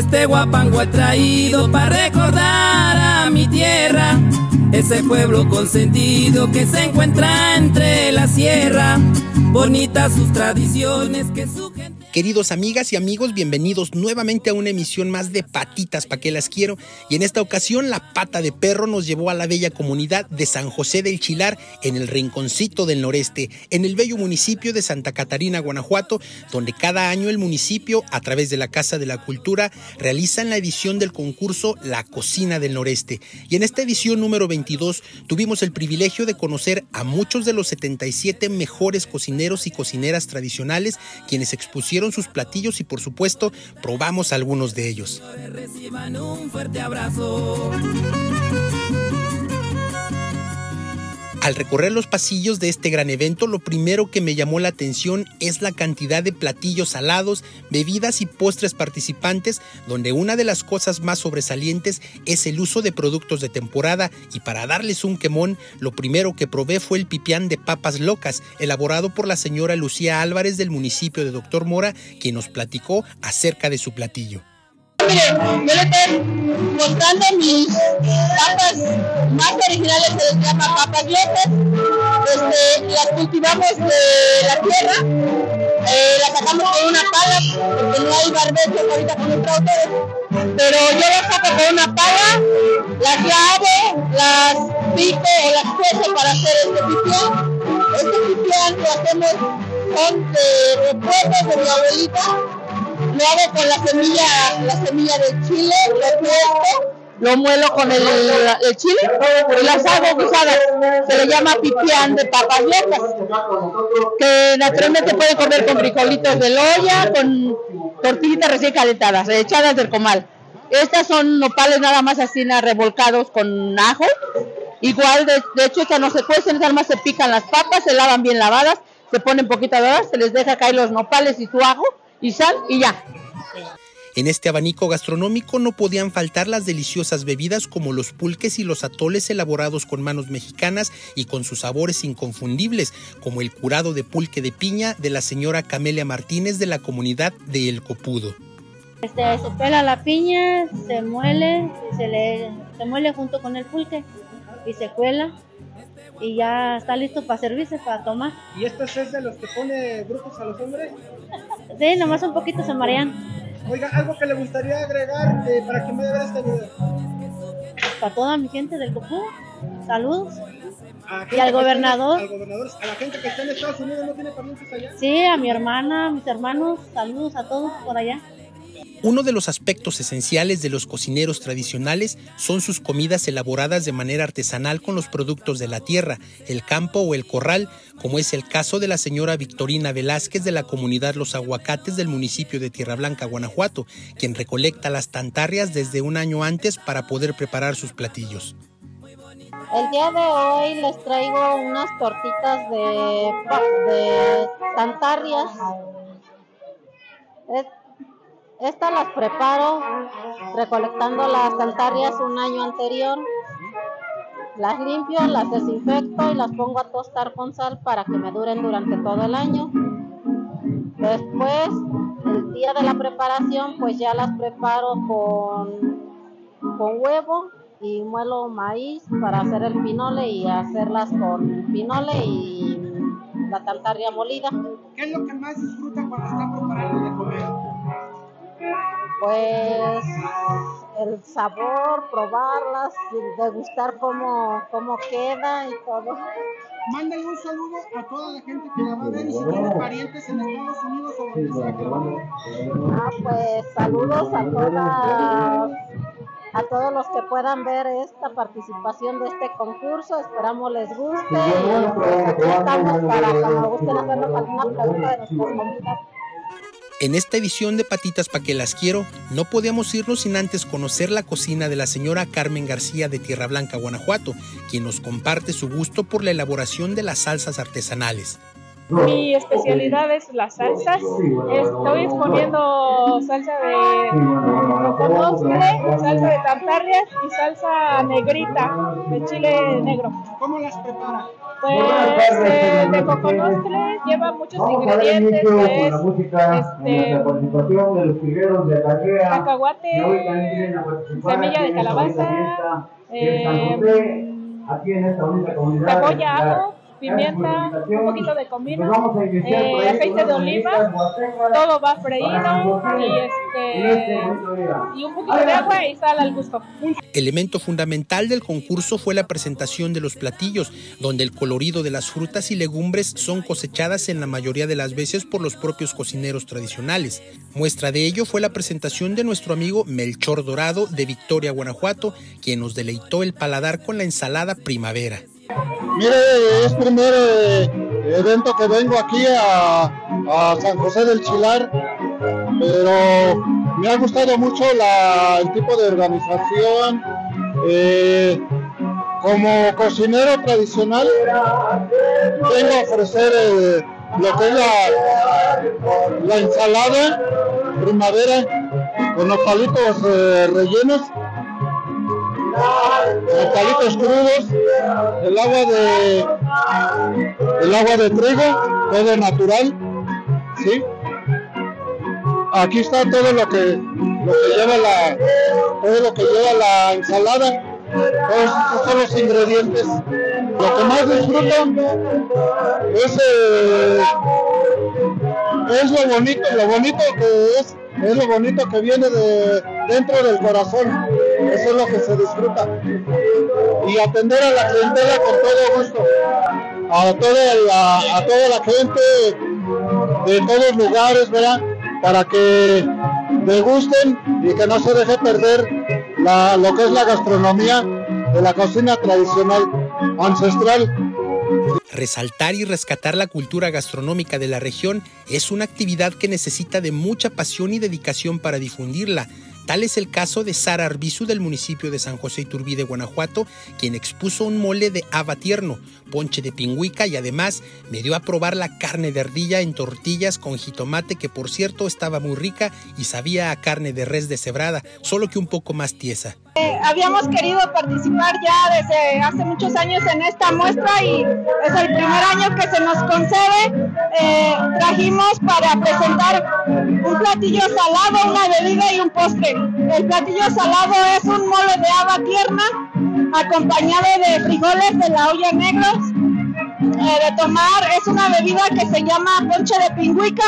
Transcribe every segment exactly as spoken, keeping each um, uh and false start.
Este guapango he traído para recordar a mi tierra, ese pueblo consentido que se encuentra entre la sierra, bonitas sus tradiciones que su gente... Queridos amigas y amigos, bienvenidos nuevamente a una emisión más de Patitas pa' que las quiero, y en esta ocasión la pata de perro nos llevó a la bella comunidad de San José del Chilar, en el rinconcito del noreste, en el bello municipio de Santa Catarina, Guanajuato, donde cada año el municipio, a través de la Casa de la Cultura, realizan la edición del concurso La Cocina del Noreste, y en esta edición número veintidós tuvimos el privilegio de conocer a muchos de los setenta y siete mejores cocineros y cocineras tradicionales, quienes expusieron sus platillos y por supuesto probamos algunos de ellos. Reciban un fuerte abrazo. Al recorrer los pasillos de este gran evento, lo primero que me llamó la atención es la cantidad de platillos salados, bebidas y postres participantes, donde una de las cosas más sobresalientes es el uso de productos de temporada, y para darles un quemón, lo primero que probé fue el pipián de papas locas, elaborado por la señora Lucía Álvarez del municipio de Doctor Mora, quien nos platicó acerca de su platillo. Miren, yo le estoy mostrando mis papas más originales, se les llama papas locas. Este, las cultivamos de la tierra, eh, las sacamos con una pala, porque no hay barbecho ahorita con nuestros autores, pero yo las saco con una pala, las lavo, las pico o las cuezo para hacer este pipián. Este pipián lo hacemos con de recuerdos de mi abuelita. Lo hago con la semilla, la semilla de chile, lo tuesto, lo muelo con el, el chile y las hago guisadas. Se le llama pipián de papas locas, que naturalmente pueden comer con frijolitos de olla, con tortillitas recién calentadas, echadas del comal. Estas son nopales nada más así revolcados con ajo. Igual, de, de hecho, estas no se cuecen, nada más se pican las papas, se lavan bien lavadas, se ponen poquito de horas, se les deja caer los nopales y su ajo y sal y ya. En este abanico gastronómico no podían faltar las deliciosas bebidas como los pulques y los atoles elaborados con manos mexicanas y con sus sabores inconfundibles, como el curado de pulque de piña de la señora Camelia Martínez de la comunidad de El Copudo. Este, se pela la piña, se muele, se, le, se muele junto con el pulque y se cuela y ya está listo para servirse, para tomar. ¿Y esto es de los que pone brujos a los hombres? Sí, nomás un poquito se marean. Oiga, algo que le gustaría agregar eh, para que me vea este video. Para toda mi gente del Copú, saludos. Y al gobernador. Al gobernador, a la gente que está en Estados Unidos, ¿no tiene parientes allá? Sí, a mi hermana, a mis hermanos, saludos a todos por allá. Uno de los aspectos esenciales de los cocineros tradicionales son sus comidas elaboradas de manera artesanal con los productos de la tierra, el campo o el corral, como es el caso de la señora Victorina Velázquez de la comunidad Los Aguacates del municipio de Tierra Blanca, Guanajuato, quien recolecta las tantarrias desde un año antes para poder preparar sus platillos. El día de hoy les traigo unas tortitas de, de tantarrias. Es, Estas las preparo recolectando las tantarrias un año anterior. Las limpio, las desinfecto y las pongo a tostar con sal para que me duren durante todo el año. Después, el día de la preparación, pues ya las preparo con, con huevo y muelo maíz para hacer el pinole y hacerlas con pinole y la tantarria molida. ¿Qué es lo que más disfrutan cuando están preparando de comer? Pues el sabor, probarlas, degustar cómo, cómo queda y todo. Mándale un saludo a toda la gente que la va a ver y si tiene parientes en Estados Unidos o donde sea que la va a ver. Ah, pues saludos a todas, a todos los que puedan ver esta participación de este concurso. Esperamos les guste y pues aquí estamos para cuando gusten hacernos alguna pregunta de nuestras comidas. En esta edición de Patitas pa' que las quiero, no podíamos irnos sin antes conocer la cocina de la señora Carmen García de Tierra Blanca, Guanajuato, quien nos comparte su gusto por la elaboración de las salsas artesanales. Mi especialidad es las salsas. Estoy exponiendo salsa de coconostle, salsa de tantarrias y salsa negrita de chile negro. ¿Cómo las prepara? Pues eh, de coconostle lleva muchos ingredientes, que es este, cacahuate, semilla de calabaza, eh, cebolla, ajo, pimienta, un poquito de comino, eh, aceite de oliva, todo va freído y, este, y un poquito de agua y sal al gusto. Elemento fundamental del concurso fue la presentación de los platillos, donde el colorido de las frutas y legumbres son cosechadas en la mayoría de las veces por los propios cocineros tradicionales. Muestra de ello fue la presentación de nuestro amigo Melchor Dorado de Victoria, Guanajuato, quien nos deleitó el paladar con la ensalada Primavera. Mire, es el primer eh, evento que vengo aquí a, a San José del Chilar, pero me ha gustado mucho la, el tipo de organización. Eh, como cocinero tradicional, vengo a ofrecer eh, lo que es la, la ensalada Primavera con los palitos eh, rellenos, los palitos crudos, el agua de el agua de trigo, todo natural, ¿sí? Aquí está todo lo que lo que lleva la todo lo que lleva la ensalada. Todos estos son los ingredientes. Lo que más disfruto es eh, es lo bonito, lo bonito que es, es lo bonito que viene de dentro del corazón. Eso es lo que se disfruta. Y atender a la clientela con todo gusto. A toda la, a toda la gente de todos lugares, ¿verdad? Para que degusten y que no se deje perder la, lo que es la gastronomía de la cocina tradicional ancestral. Resaltar y rescatar la cultura gastronómica de la región es una actividad que necesita de mucha pasión y dedicación para difundirla. Tal es el caso de Sara Arbizu del municipio de San José Iturbide, Guanajuato, quien expuso un mole de haba tierno, ponche de pingüica y además me dio a probar la carne de ardilla en tortillas con jitomate, que por cierto estaba muy rica y sabía a carne de res deshebrada, solo que un poco más tiesa. Eh, habíamos querido participar ya desde hace muchos años en esta muestra y es el primer año que se nos concede. Eh, trajimos para presentar un platillo salado, una bebida y un postre. El platillo salado es un mole de haba tierna acompañado de frijoles de la olla negros. Eh, de tomar es una bebida que se llama ponche de pingüica.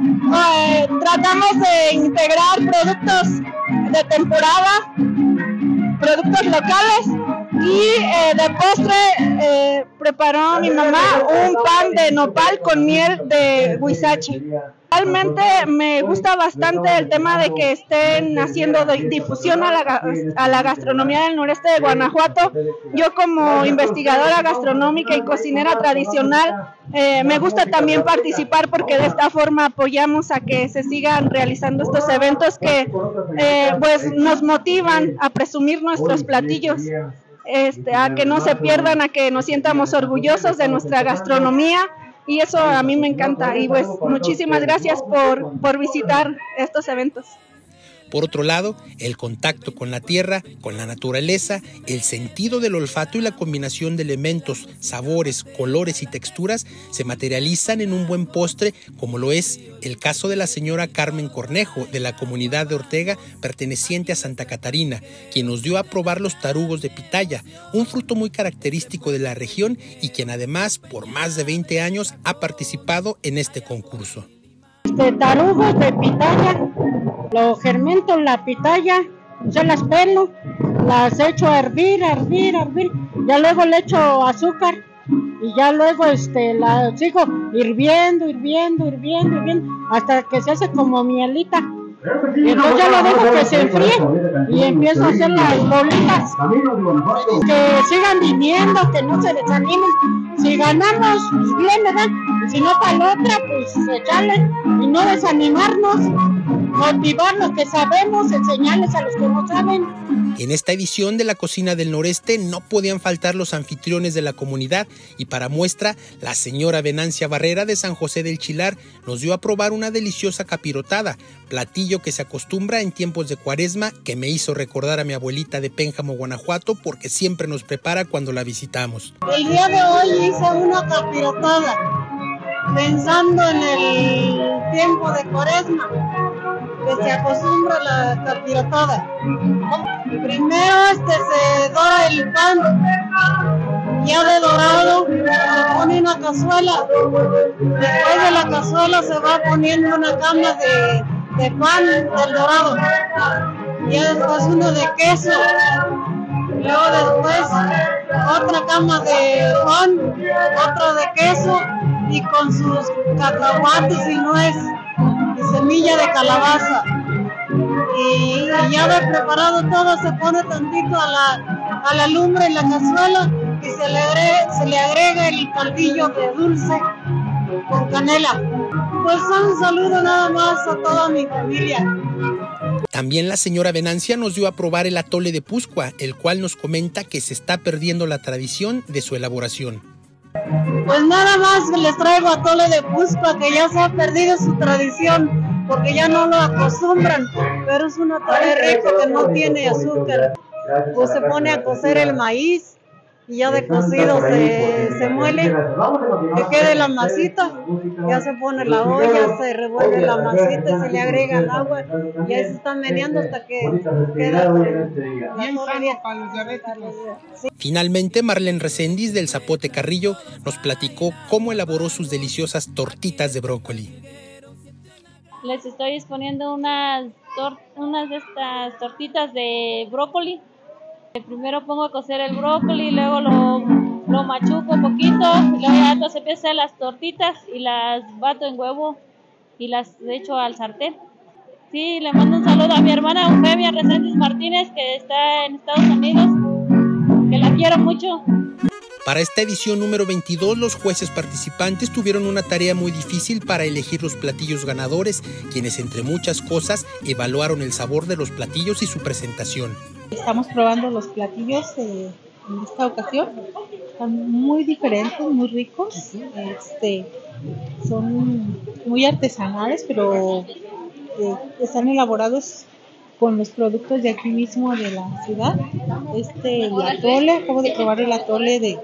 Eh, tratamos de integrar productos de temporada, productos locales y eh, de postre eh, preparó mi mamá un pan de nopal con miel de huizache. Realmente me gusta bastante el tema de que estén haciendo difusión a la, a la gastronomía del noreste de Guanajuato. Yo como investigadora gastronómica y cocinera tradicional eh, me gusta también participar porque de esta forma apoyamos a que se sigan realizando estos eventos que eh, pues nos motivan a presumir nuestros platillos. Este, a que no se pierdan, a que nos sientamos orgullosos de nuestra gastronomía y eso a mí me encanta y pues muchísimas gracias por, por visitar estos eventos. Por otro lado, el contacto con la tierra, con la naturaleza, el sentido del olfato y la combinación de elementos, sabores, colores y texturas se materializan en un buen postre, como lo es el caso de la señora Carmen Cornejo, de la comunidad de Ortega, perteneciente a Santa Catarina, quien nos dio a probar los tarugos de pitaya, un fruto muy característico de la región y quien además, por más de veinte años, ha participado en este concurso. De tarugos de pitaya, lo fermento la pitaya, yo las pelo, las echo a hervir, a hervir, a hervir, ya luego le echo azúcar y ya luego este la sigo hirviendo, hirviendo, hirviendo, hirviendo, hasta que se hace como mielita. Y entonces ya lo dejo que se enfríe y empiezo a hacer las bolitas, que sigan viniendo, que no se desanimen. Si ganamos, pues bien, ¿verdad? Y si no, para la otra, pues echarle y no desanimarnos, motivar lo que sabemos, enseñarles a los que no saben. En esta edición de la Cocina del Noreste no podían faltar los anfitriones de la comunidad y para muestra, la señora Venancia Barrera de San José del Chilar nos dio a probar una deliciosa capirotada, platillo que se acostumbra en tiempos de Cuaresma, que me hizo recordar a mi abuelita de Pénjamo, Guanajuato, porque siempre nos prepara cuando la visitamos. El día de hoy hice una capirotada, pensando en el tiempo de Cuaresma, que se acostumbra la capirotada. Primero este se dora el pan, ya de dorado se pone una cazuela, después de la cazuela se va poniendo una cama de, de pan del dorado, ya después uno de queso, luego después otra cama de pan, otra de queso y con sus cacahuates y nuez y semilla de calabaza. Y, y ya de preparado todo se pone tantito a la, a la lumbre en la cazuela y se le, agrega, se le agrega el caldillo de dulce con canela. Pues un saludo nada más a toda mi familia. También la señora Venancia nos dio a probar el atole de Puskua, el cual nos comenta que se está perdiendo la tradición de su elaboración. Pues nada más les traigo atole de Puskua, que ya se ha perdido su tradición porque ya no lo acostumbran, pero es un atole rico que no tiene azúcar. Pues se pone a cocer el maíz y ya de cocido se, se muele, que quede la masita, ya se pone la olla, se revuelve la masita y se le agrega el agua y ahí se está meneando hasta que queda bien sano para los diabéticos. Finalmente, Marlene Reséndiz del Zapote Carrillo nos platicó cómo elaboró sus deliciosas tortitas de brócoli. Les estoy exponiendo unas, tor unas de estas tortitas de brócoli. Primero pongo a cocer el brócoli, luego lo, lo machuco un poquito, y luego ya entonces empiezo a hacer las tortitas y las bato en huevo y las echo al sartén. Sí, le mando un saludo a mi hermana Eugenia Reséndiz Martínez, que está en Estados Unidos, que la quiero mucho. Para esta edición número veintidós, los jueces participantes tuvieron una tarea muy difícil para elegir los platillos ganadores, quienes entre muchas cosas evaluaron el sabor de los platillos y su presentación. Estamos probando los platillos eh, en esta ocasión, están muy diferentes, muy ricos, este, son muy artesanales, pero eh, están elaborados con los productos de aquí mismo de la ciudad. Este, el atole, acabo de probar el atole de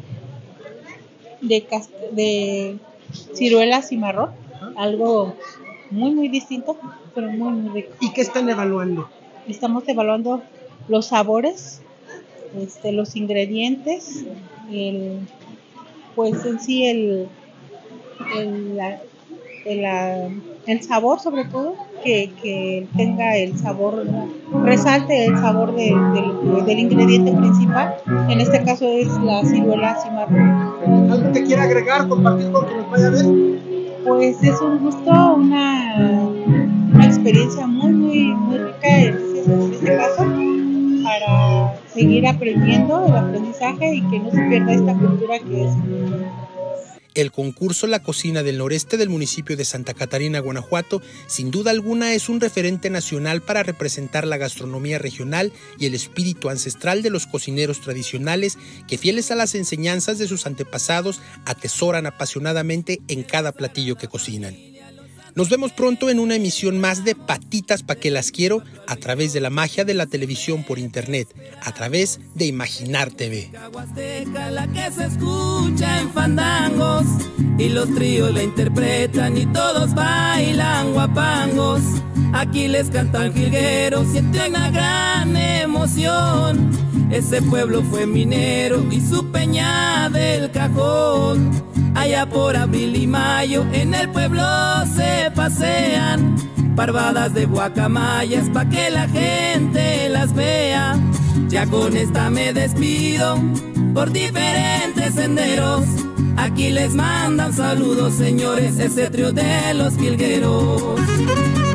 de, de ciruela cimarrón, algo muy muy distinto, pero muy muy rico. ¿Y qué están evaluando? Estamos evaluando los sabores, este, los ingredientes, el, pues en sí el el, la, el, la, el sabor sobre todo, que, que tenga el sabor, resalte el sabor de, de, del ingrediente principal, en este caso es la ciruela cimarrón. ¿Algo te quiere agregar, compartir con quien nos vaya a ver? Pues es un gusto, una, una experiencia muy muy muy rica en este caso, para seguir aprendiendo el aprendizaje y que no se pierda esta cultura que es. El concurso La Cocina del Noreste del municipio de Santa Catarina, Guanajuato, sin duda alguna es un referente nacional para representar la gastronomía regional y el espíritu ancestral de los cocineros tradicionales que, fieles a las enseñanzas de sus antepasados, atesoran apasionadamente en cada platillo que cocinan. Nos vemos pronto en una emisión más de Patitas pa' que las quiero, a través de la magia de la televisión por internet, a través de Imaginar T V. La que se escucha en fandangos y los tríos la interpretan y todos bailan guapangos. Aquí les cantan jilgueros, siente una gran emoción. Ese pueblo fue minero y su peña del Cajón. Allá por abril y mayo en el pueblo se pasean parvadas de guacamayas pa' que la gente las vea. Ya con esta me despido por diferentes senderos. Aquí les mandan saludos, señores, ese trío de los jilgueros.